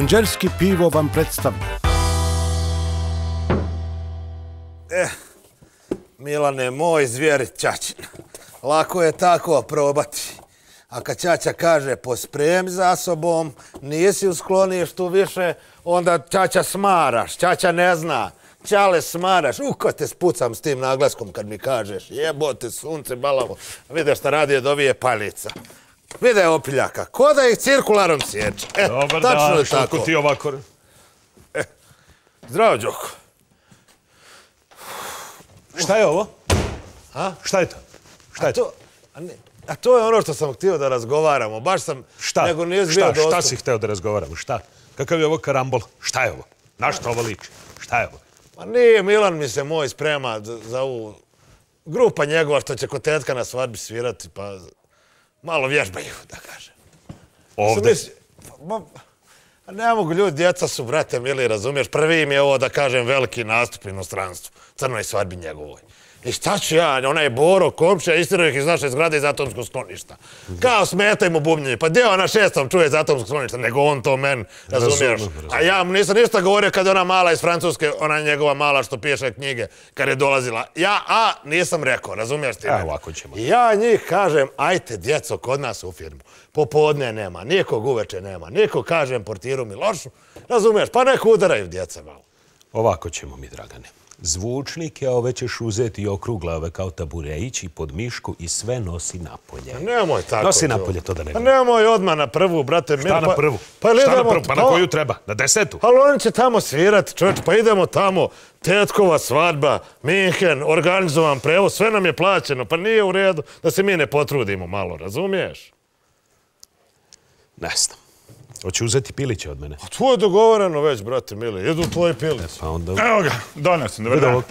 Punđerski pivo vam predstavlja. Milane, moj zvijer ćaćin. Lako je tako probati. A kad ćaća kaže pospremi za sobom, nisi u skloništu više, onda ćaća smaraš. Ćaća ne zna. Ćale smaraš. Ko te spucam s tim naglaskom kad mi kažeš jebote sunce balavo. Vide šta radi od ovije paljica. Vide opiljaka. Ko da ih cirkularom sječe. Dobar dan, što ti ovako? Zdravo, Đoko. Šta je ovo? A? Šta je to? Šta je to? A to je ono što sam htio da razgovaramo. Baš sam... Šta? Nego nije bio dostup. Šta si htio da razgovaramo? Šta? Kakav je ovo karambol? Šta je ovo? Na što ovo liči? Šta je ovo? Ma nije, Milan mi se moj sprema za ovu grupa njegova što će kod tetka na svadbi svirati, pa malo vježbaju, da kažem. Ovde? Ne mogu ljudi, djeca su, brate mili, razumiješ, prvi im je ovo, da kažem, veliki nastup inostranstvu, crnoj svadbi njegovoj. I šta ću ja, onaj Boro, komšija, istirao ih iz naše zgrade iz atomskog skloništa. Kao smetaju mu bubnjenje, pa gdje ona šestom čuje iz atomskog skloništa, nego on to men, razumiješ. A ja mu nisam ništa govorio kad je ona mala iz Francuske, ona njegova mala što piše knjige, kad je dolazila. Ja, nisam rekao, razumiješ ti? Ovako ćemo. Ja njih kažem, ajte djeco kod nas u firmu. Popodne nema, nikog uveče nema, nikog kažem portiru Milošu, razumiješ, pa nek udaraju djeca malo. Ovako ćemo mi, Dragane. Zvučnike ove ćeš uzeti okruglave kao taburejić i pod mišku i sve nosi napolje. Nemoj tako. Nosi napolje, to da ne vidim. Nemoj odmah na prvu, brate. Šta na prvu? Šta na prvu? Pa na koju treba? Na 10. Ali oni će tamo svirati, čovječ, pa idemo tamo. Tetkova svadba, Minhen, organizovan prevoz, sve nam je plaćeno, pa nije u redu da se mi ne potrudimo malo, razumiješ? Ne znam. Hoće uzeti piliće od mene. A to je dogovoreno već, brate mili. Jedu tvoji pilice. Pa onda... Evo ga, donio sam, dobar dan.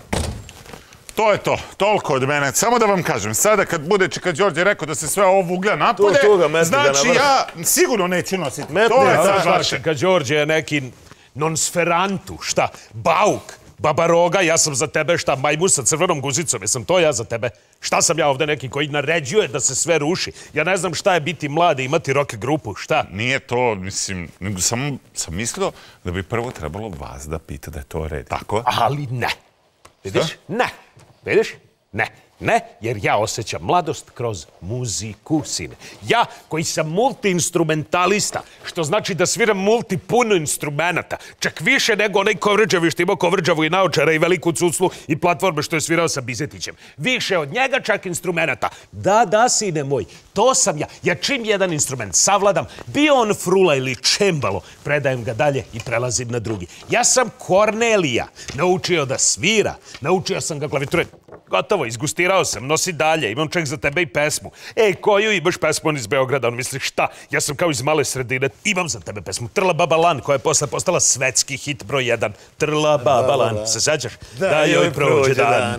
To je to, toliko od mene. Samo da vam kažem, sada kad bude čeka Đorđe rekao da se sve ovo uglja napolje, znači ja sigurno neću nositi. To je sad vaše. Čeka Đorđe je neki nonsferantu, šta, bauk, babaroga, ja sam za tebe šta, majmun sa crvenom guzicom, jesam to ja za tebe? Šta sam ja ovdje neki koji naređuje da se sve ruši? Ja ne znam šta je biti mladi, imati rock grupu, šta? Nije to, mislim, nego samo sam mislio da bi prvo trebalo vas da pita da je to red. Tako? Ali ne. Vidiš? Ne. Vidiš? Ne. Ne, jer ja osjećam mladost kroz muziku, sine. Ja, koji sam multi-instrumentalista, što znači da sviram puno instrumenta, čak više nego onaj Kovrđavi što imao Kovrđavu i naočara i veliku cuclu i platforme što je svirao sa Bizetićem. Više od njega čak instrumenta. Da, sine moj, to sam ja. Ja čim jedan instrument savladam, bio on frula ili čembalo, predajem ga dalje i prelazim na drugi. Ja sam Kornelija, naučio da svira, naučio sam ga klaviture. Gotovo, izgustirao sam, nosi dalje, imam čak za tebe i pesmu. Koju imaš pesmu, on iz Beograda, on misli šta? Ja sam kao iz male sredine, imam za tebe pesmu Trla Baba Lan, koja je posle postala svetski hit broj 1. Trla Baba Lan, se sećaš? Da joj prođe dan,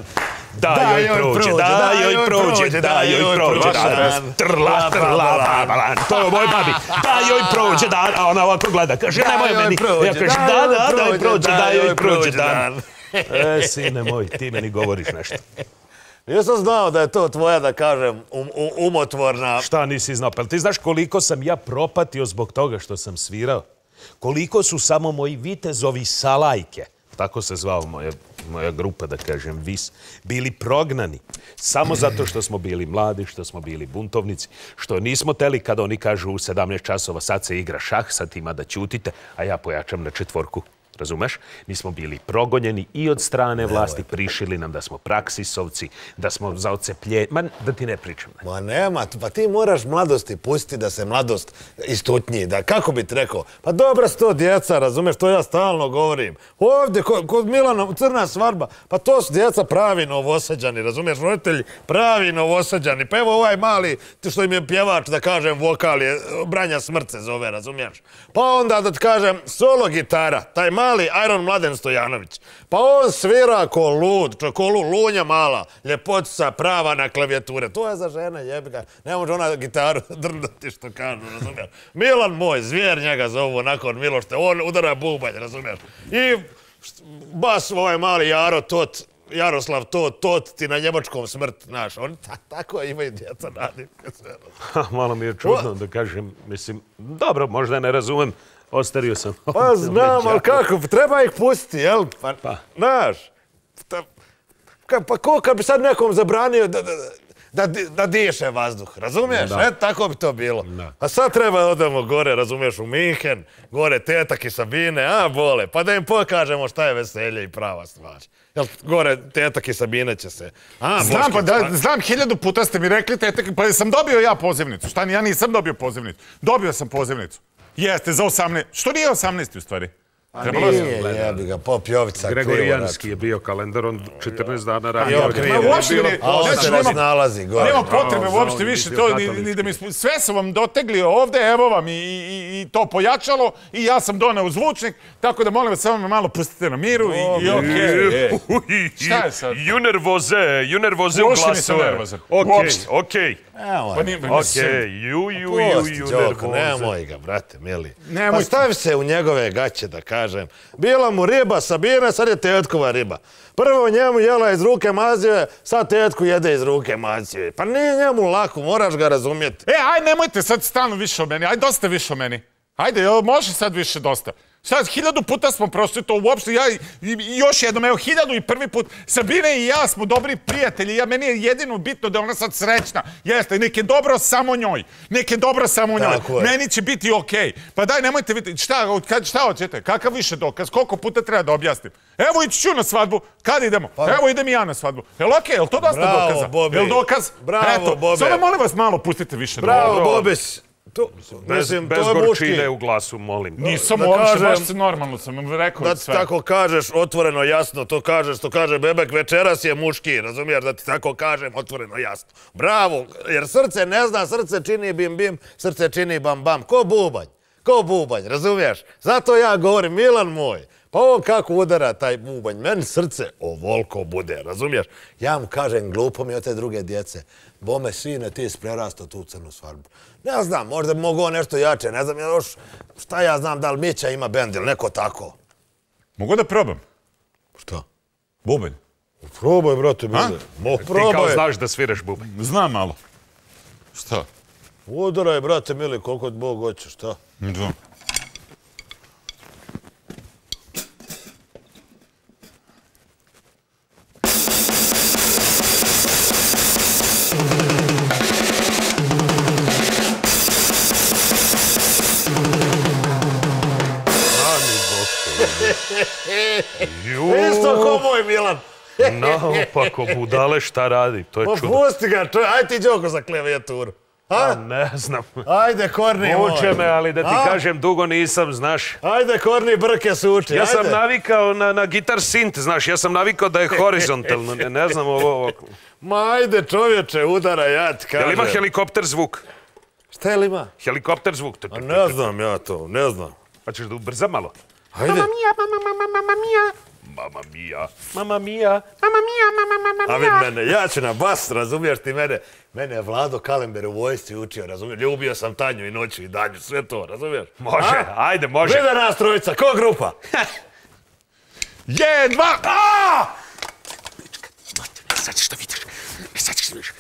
da joj prođe, da joj prođe, da joj prođe dan. Trla Baba Lan, to je o mojoj babi. Da joj prođe dan, a ona ovako gleda, kaže nemoj meni. Ja kažem da joj prođe, da joj prođe dan. Sine moj, ti meni govoriš nešto. Nisam znao da je to tvoja, da kažem, umotvorna... Šta nisi znao? Pa ti znaš koliko sam ja propatio zbog toga što sam svirao? Koliko su samo moji vitezovi Salajke, tako se zvao moja grupa, da kažem, Vis, bili prognani. Samo zato što smo bili mladi, što smo bili buntovnici, što nismo teli kada oni kažu u 17 časova sad se igra šah, sad ima da ćutite, a ja pojačam na 4. Razumeš? Mi smo bili progonjeni i od strane vlasti, prišili nam da smo praksisovci, da smo za ocepljenje. Ma, da ti ne pričam. Ma nema, pa ti moraš mladosti pustiti da se mladost istutnji. Kako bi ti rekao? Pa dobra su to djeca, razumeš, to ja stalno govorim. Ovdje, kod Milana, crna svadba, pa to su djeca pravi novosađani, razumeš, roditelji pravi novosađani. Pa evo ovaj mali, što im je pjevač, da kažem, vokal je, Branja Smrt se zove, razumiješ? Pa onda, da ti kažem, solo gitara, taj mali Iron Mladen Stojanović. Pa on svira ko lud, lunja mala, ljepotica prava na klavijature. To je za žene, jebiga. Ne može ona gitaru drndati, što kažu, razumiješ? Milan moj, zvijer njega zovu, nakon Milošte, on udara bubanj, razumiješ? I bas ovaj mali Jaroslav Tot ti na njemačkom smrt, znaš. Oni tako imaju djeca nadimke. Malo mi je čudno da kažem, mislim, dobro, možda ne razumem Ostario sam. Pa znam, ali kako, treba ih pustiti, jel? Pa, znaš, pa ko kad bi sad nekom zabranio da diše vazduh, razumiješ? Tako bi to bilo. A sad treba odemo gore, razumiješ, u Minhen, gore Tetak i Sabine, bole, pa da im pokažemo šta je veselje i prava stvar. Jel, gore Tetak i Sabine će se... Znam, pa znam, 1000 puta ste mi rekli Tetak, pa sam dobio ja pozivnicu. Šta, ja nisam dobio pozivnicu. Dobio sam pozivnicu. Jeste, za 18. Što nije 18. u stvari? Nije, jebi ga, Pop Jovica. Gregorijanski je bio kalendar, on 14 dana radio. Ovdje nas nalazi gore. Nema potrebe uopšte više to, ni da mi... Sve su vam dotegli ovde, evo vam i to pojačalo i ja sam doneo zvučnik, tako da molim vas samo me malo pustite na miru i okej. Šta je sad? Junervoze u glasove. Okej. Pusti, nemoj ga, brate, mili. Pa stavi se u njegove gaće, da kažem. Bila mu riba, Sabina, sad je tetkova riba. Prvo njemu jela iz ruke mazije, sad tetku jede iz ruke mazije. Pa nije njemu lako, moraš ga razumjeti. Aj, nemojte sad stalno više o meni, aj dosta više o meni. Ajde, može sad više dosta. Sad, 1000 puta smo prošli to uopšte, ja još jednom, evo, 1001 put, Sabine i ja smo dobri prijatelji, meni je jedino bitno da je ona sad srećna, jeste, nek je dobro samo njoj, meni će biti okej. Pa daj, nemojte vidjeti, šta hoćete, kakav više dokaz, koliko puta treba da objasnim? Evo ići ću na svadbu, kad idemo? Evo idem i ja na svadbu. Jel okej, jel to dosta dokaza? Jel dokaz? Bravo, Bobe. Samo molim vas malo pustite više. Bravo, Bobis. Bez gorčine u glasu, molim. Nisam uopće, baš se normalno sam vam rekao da sve. Da ti tako kažeš otvoreno jasno, to kažeš, to kaže Bebek, večeras je muški, razumiješ, da ti tako kažem otvoreno jasno. Bravo, jer srce ne zna, srce čini bim bim, srce čini bam bam, ko bubanj, razumiješ? Zato ja govorim, Milan moj, pa on kako udara taj bubanj, meni srce ovoliko bude, razumiješ? Ja mu kažem, glupo mi od te druge djece, bome sine, ti si prerastao tu crnu svadbu. Ne znam, možda bi mogao nešto jače, ne znam, šta ja znam, da li Mića ima bend ili neko tako. Mogu da probam? Šta? Bubanj. Probaj, brate, bude. Ti kao znaš da sviraš bubanj. Znam malo. Šta? Udaraj, brate, mili, koliko Bog hoće, šta? Da. Isto ko moj Milan. Naopako, budale šta radi, to je čudo. Pusti ga, ajde ti Đoko za klevijaturu. Ne znam. Ajde, Korni moj. Uče me, ali da ti kažem, dugo nisam, znaš. Ajde, Korni, brke se uči. Ja sam navikao na gitar synth, znaš, ja sam navikao da je horizontalno, ne znam ovo. Ma ajde, čovječe, udara, ja ti kažem. Jel ima helikopter zvuk? Šta je li ima? Helikopter zvuk. Ne znam ja to, ne znam. Pa ćeš da ubrzam malo? Ajde. Mamma mia, mamma mia. Mamma mia, mamma mia, mamma mia, mamma mia. A vid mene, ja ću na bas, razumiješ ti mene? Mene je Vlado Kalember u vojsci učio, razumiješ? Ljubio sam Tanju i noću i danju, sve to, razumiješ? Može, ajde, može. Vide nas trojica, ko grupa? 1, 2, aaa! Sad ćeš da vidiš, sad ćeš da vidiš.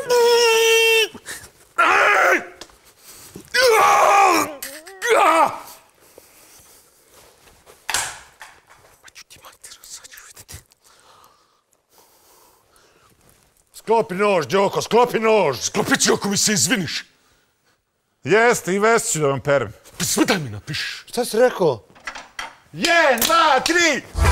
Sklopi nož, Đoko, sklopi nož! Sklopi ću ako mi se izviniš. Jeste, i vest ću da vam perem. Sve daj mi napiš. Šta si rekao? 1, 2, 3!